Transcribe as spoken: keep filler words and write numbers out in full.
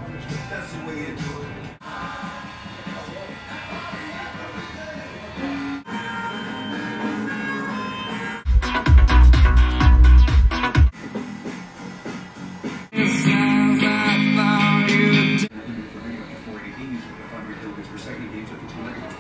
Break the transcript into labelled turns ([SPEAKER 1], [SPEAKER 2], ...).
[SPEAKER 1] That's the way into it. four eighteen, using the five hundred kilobits per second, games up to two megabits